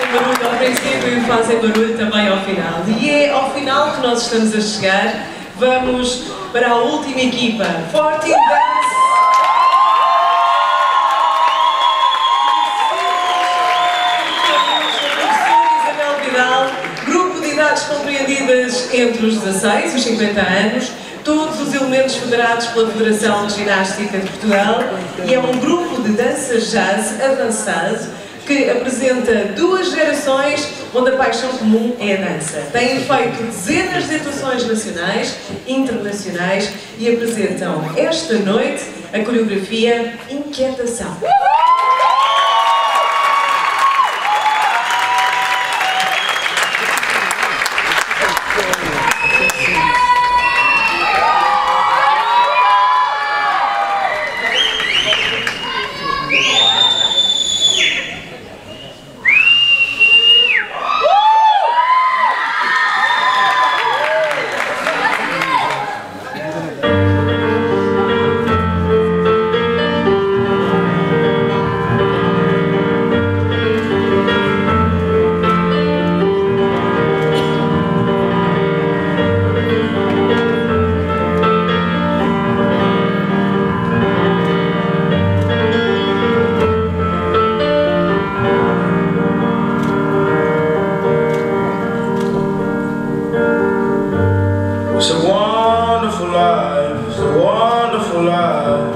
barulho ao princípio e fazem barulho também ao final. E é ao final que nós estamos a chegar. Vamos para a última equipa, Forte Dance. Isabel Vidal, grupo de idades compreendidas entre os 16 e os 50 anos, todos os elementos federados pela Federação de Ginástica de Portugal, e é um grupo de dança jazz avançado que apresenta duas gerações onde a paixão comum é a dança. Têm feito dezenas de atuações nacionais e internacionais e apresentam esta noite a coreografia Inquietação. It's a wonderful life, it's a wonderful life.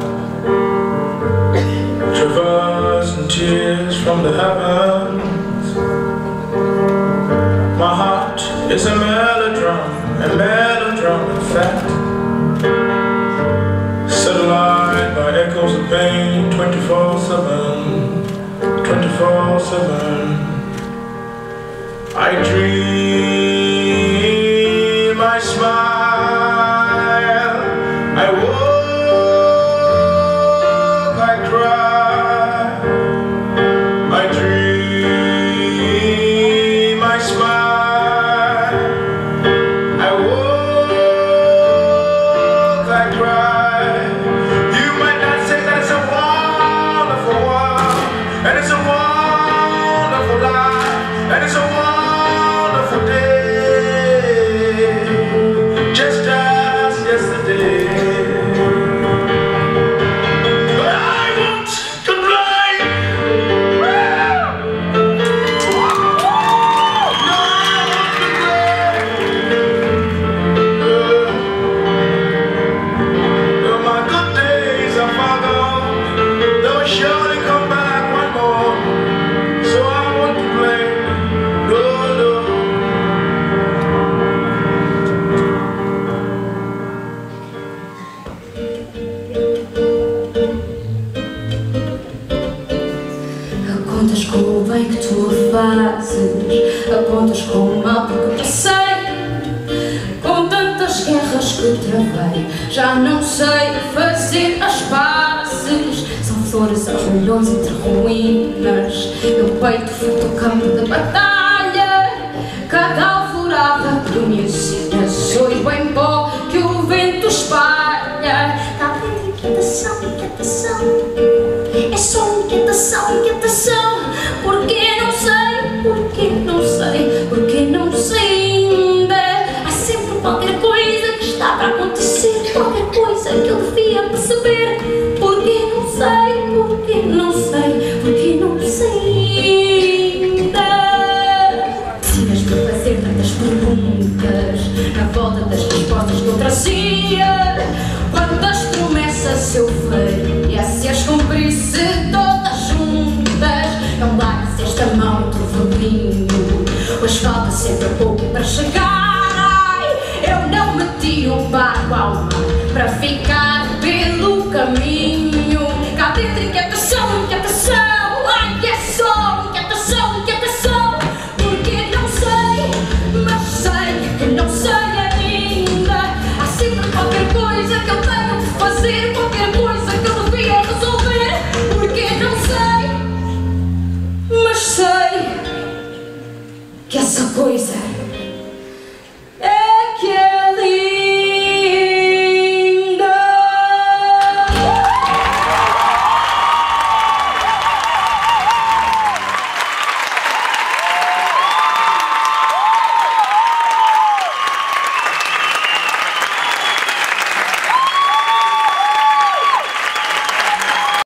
Traversing tears from the heavens. My heart is a melodrum in fact. Set alight by echoes of pain 24/7, 24/7. I dream, I smile. I walk, I cry, I dream, I smile, I walk, I cry. You might not say that it's a wonderful world, and it's a wonderful life, and it's a wonderful day, just as yesterday. Contas com o bem que tu fazes, apontas com o mal porque passei, com tantas guerras que travei, já não sei fazer as pazes. São flores aos milhões entre ruínas, meu peito foi o campo de batalha, cada alvorada que me ensina, sou bem pó que o vento espalha. Cá dentro inquietação, inquietação, é só inquietação, inquietação. Porque não sei, porque não sei, porque não sei ainda. Há sempre qualquer coisa que está para acontecer, qualquer coisa que eu devia perceber. Porque não sei, porque não sei, porque não sei ainda. Tinhas-me a fazer tantas perguntas na volta das respostas que eu trazia. Quantas promessas eu faria se as cumprisse todas juntas? Não largues esta mão do velhinho, pois falta sempre pouco para chegar. Ai, eu não meti o barco ao mar para ficar pelo caminho. Cá dentro inquietação, inquietação, ai que é só inquietação, inquietação. Porque não sei, mas sei que não sei ainda. Há sempre qualquer coisa que eu tenho de fazer, qualquer coisa que eu devia resolver. Porque não sei, mas sei que essa coisa